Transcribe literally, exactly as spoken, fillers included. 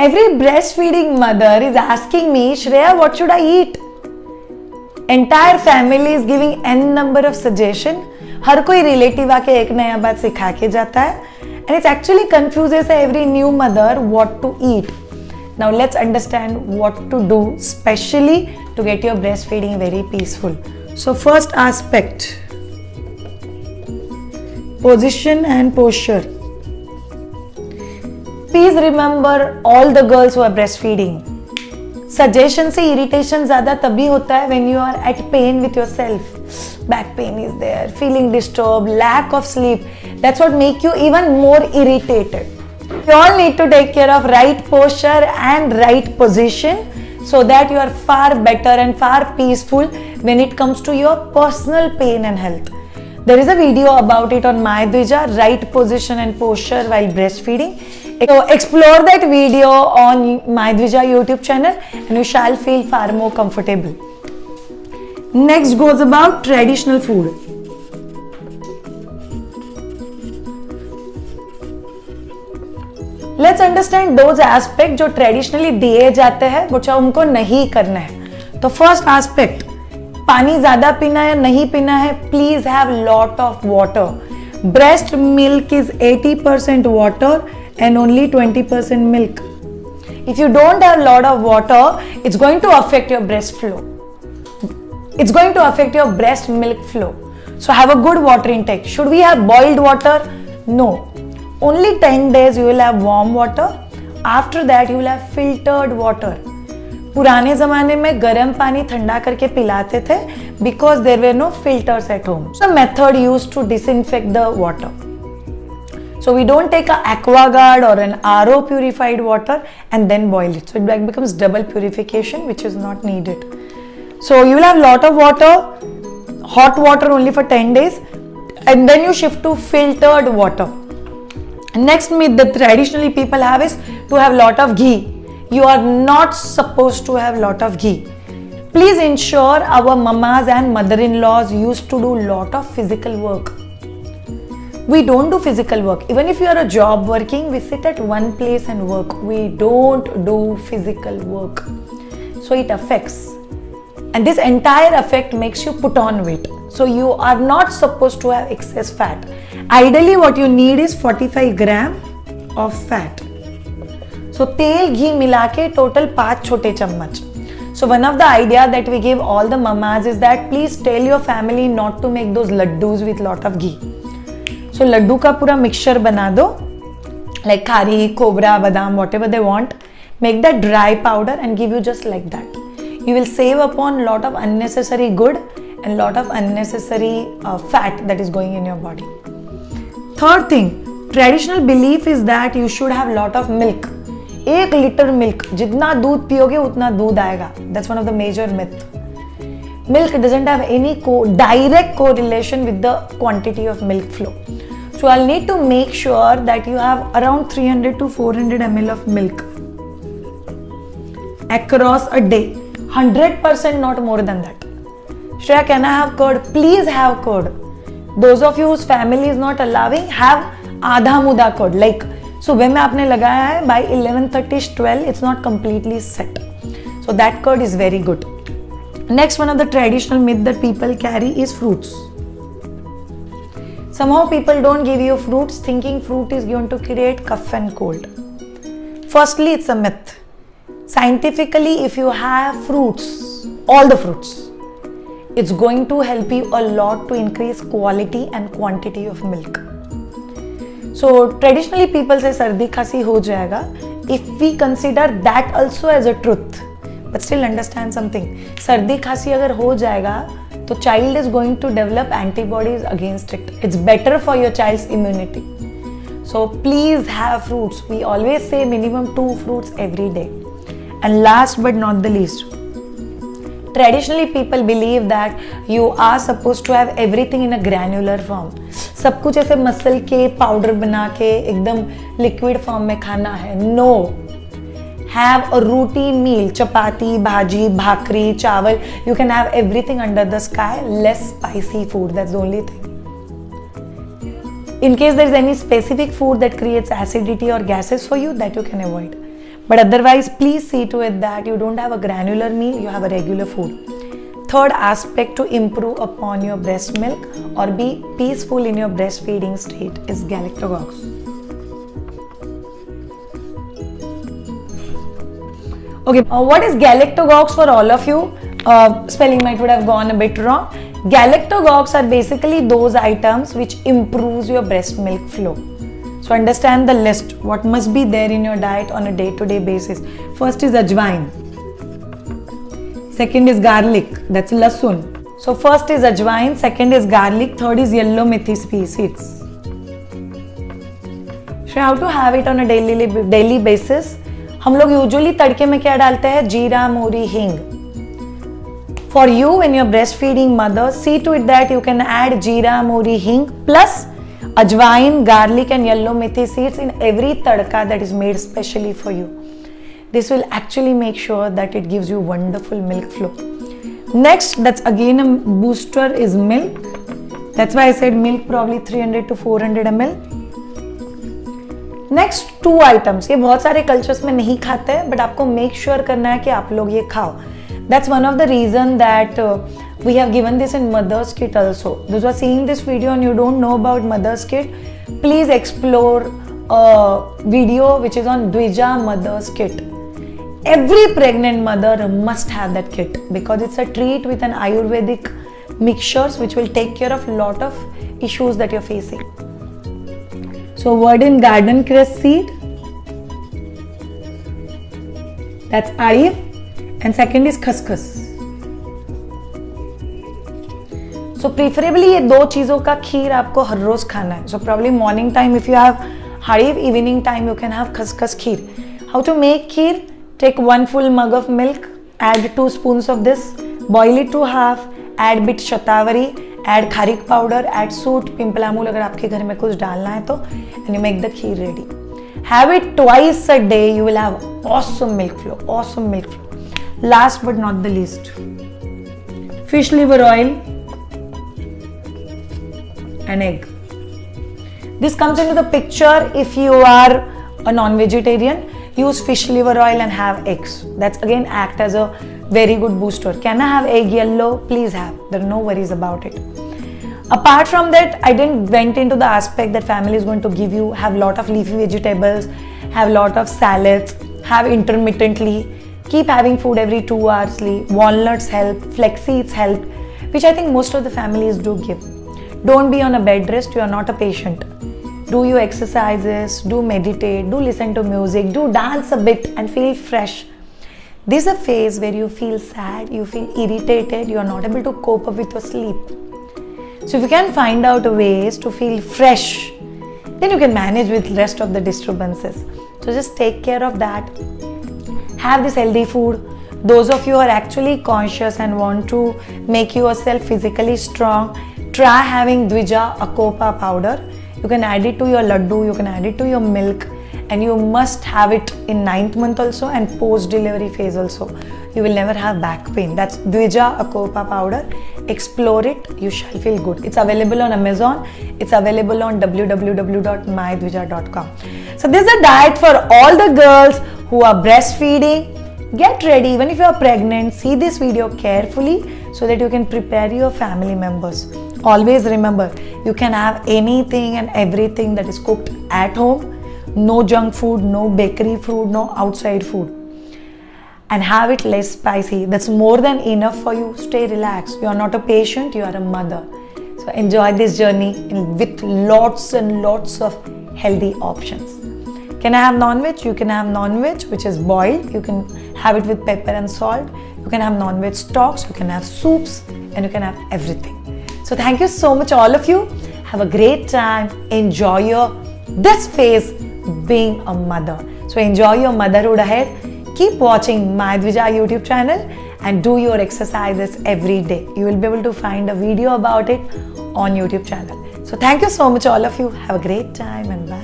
Every breastfeeding mother is asking me, Shreya, what should I eat? Entire family is giving n number of suggestion. हर कोई relative आके एक नया बात सिखा के जाता है. And it actually confuses every new mother what to eat. Now let's understand what to do, especially to get your breastfeeding very peaceful. So first aspect, position and posture. Please remember all the girls who are breastfeeding. Suggestion से irritation ज़्यादा तभी होता है when you are at pain with yourself. Back pain is there, feeling disturbed, lack of sleep. That's what make you even more irritated. You all need to take care of right posture and right position so that you are far better and far peaceful when it comes to your personal pain and health. There is a video about it on MyDvija, right position and posture while breastfeeding. So explore that video on MyDvija YouTube channel and you shall feel far more comfortable. Next goes about traditional food. Let's understand those aspects जो traditionally दिए जाते हैं वो चाहे उनको नहीं करना है. तो first aspect, पानी ज़्यादा पीना है नहीं पीना है, please have lot of water. Breast milk is eighty percent water and only twenty percent milk. If you don't have lot of water, it's going to affect your breast flow. It's going to affect your breast milk flow. So have a good water intake. Should we have boiled water? No. Only ten days you will have warm water. After that you will have filtered water. पुराने ज़माने में गर्म पानी ठंडा करके पिलाते थे because there were no filters at home. So method used to disinfect the water. So we don't take a AquaGuard or an R O purified water and then boil it. So it becomes double purification, which is not needed. So you will have lot of water, hot water only for ten days, and then you shift to filtered water. Next myth that traditionally people have is to have lot of ghee. You are not supposed to have lot of ghee. Please ensure our mamas and mother-in-laws used to do lot of physical work. We don't do physical work. Even if you are a job working, we sit at one place and work. We don't do physical work. So it affects. And this entire effect makes you put on weight. So you are not supposed to have excess fat. Ideally what you need is forty-five gram of fat. So तेल घी मिला के total पाँच छोटे चम्मच. So one of the idea that we give all the mamas is that please tell your family not to make those laddus with lot of ghee. So laddu का पूरा mixture बना दो, like khari, cobra, badam, whatever they want. Make that dry powder and give you just like that. You will save upon lot of unnecessary good and lot of unnecessary uh, fat that is going in your body. Third thing, traditional belief is that you should have lot of milk. एक litre milk, जितना दूध पियोगे उतना दूध आएगा. That's one of the major myth. Milk doesn't have any co direct correlation with the quantity of milk flow. So I'll need to make sure that you have around three hundred to four hundred milliliters of milk across a day. one hundred percent not more than that. Shreya, can I have curd? Please have curd. Those of you whose family is not allowing, have आधा मुदा curd. Like सुबह में आपने लगाया है, by eleven thirty twelve it's not completely set. So that curd is very good. Next, one of the traditional myth that people carry is fruits. Somehow people don't give you fruits thinking fruit is going to create cough and cold. Firstly, it's a myth. Scientifically, if you have fruits, all the fruits, it's going to help you a lot to increase quality and quantity of milk. So traditionally people say sardi khasi ho jayega. If we consider that also as a truth, but still understand something. Sardi khasi agar ho jayega, तो child is going to develop antibodies against it. It's better for your child's immunity. So please have fruits. We always say minimum two fruits every day. And last but not the least, traditionally people believe that you are supposed to have everything in a granular form. सब कुछ ऐसे muscle के powder बना के एकदम liquid form में खाना है. No. Have a routine meal. Chapati, bhaji, bhakri, chawal. You can have everything under the sky. Less spicy food. That's the only thing. In case there is any specific food that creates acidity or gases for you, that you can avoid. But otherwise, please see to it that you don't have a granular meal, you have a regular food. Third aspect to improve upon your breast milk or be peaceful in your breastfeeding state is galactogogues. Okay, uh, what is galactogogues for all of you? Uh, spelling might would have gone a bit wrong. Galactogogues are basically those items which improves your breast milk flow. So understand the list, what must be there in your diet on a day-to-day basis. First is ajwain. Second is garlic, that's lasun. So first is ajwain, second is garlic, third is yellow methi seeds. So how to have it on a daily daily basis? हम लोग usually तड़के में क्या डालते हैं? जीरा, मोरी, हींग. For you when you're breastfeeding mother, see to it that you can add jeera, mori, hing plus ajwain, garlic and yellow methi seeds in every tadka that is made specially for you. This will actually make sure that it gives you wonderful milk flow. Next, that's again a booster, is milk. That's why I said milk probably three hundred to four hundred milliliters. Next two items, ये बहुत सारे cultures में नहीं खाते हैं, but आपको make sure करना है कि आप लोग ये खाओ. That's one of the reason that uh, we have given this in Mother's Kit also. Those who are seeing this video and you don't know about Mother's Kit, please explore a video which is on Dvija Mother's Kit. Every pregnant mother must have that kit because it's a treat with an Ayurvedic mixtures which will take care of a lot of issues that you're facing. So word in garden cress seed, that's arif. And second is खसखस. So preferably ये दो चीजों का खीर आपको हर रोज खाना है. So probably morning time if you have harif, evening time you can have खसखस खीर. How to make kheer? Take one full mug of milk, add two spoons of this, boil it to half, add bit shatavari, add kharik powder, add soot, pimplamul अगर आपके घर में कुछ डालना है तो, and you make the kheer ready. Have it twice a day. You will have awesome milk flow. Awesome milk flow. Last but not the least, fish liver oil and egg. This comes into the picture if you are a non-vegetarian. Use fish liver oil and have eggs. That's again act as a very good booster. Can I have egg yellow? Please have. There are no worries about it. Apart from that, I didn't went into the aspect that family is going to give you, have lot of leafy vegetables, have lot of salads, have intermittently. Keep having food every two hours. Walnuts help, flex seeds help, which I think most of the families do give. Don't be on a bed rest, you are not a patient. Do your exercises, do meditate, do listen to music, do dance a bit and feel fresh. This is a phase where you feel sad, you feel irritated, you are not able to cope up with your sleep. So if you can find out ways to feel fresh, then you can manage with rest of the disturbances. So just take care of that. Have this healthy food. Those of you who are actually conscious and want to make yourself physically strong, try having Dvija Akopa powder. You can add it to your laddu, you can add it to your milk, and you must have it in ninth month also and post delivery phase also. You will never have back pain. That's Dvija Akopa powder. Explore it, you shall feel good. It's available on Amazon. It's available on w w w dot my dvija dot com. So this is a diet for all the girls who are breastfeeding. Get ready, even if you are pregnant, see this video carefully so that you can prepare your family members. Always remember, you can have anything and everything that is cooked at home. No junk food, no bakery food, no outside food. And have it less spicy. That's more than enough for you. Stay relaxed. You are not a patient, you are a mother. So enjoy this journey with lots and lots of healthy options. Can I have non-veg? You can have non-veg which is boiled. You can have it with pepper and salt. You can have non-veg stocks. You can have soups and you can have everything. So thank you so much all of you. Have a great time. Enjoy your this phase being a mother. So enjoy your motherhood ahead. Keep watching My Dvija YouTube channel and do your exercises every day. You will be able to find a video about it on YouTube channel. So thank you so much all of you. Have a great time and bye.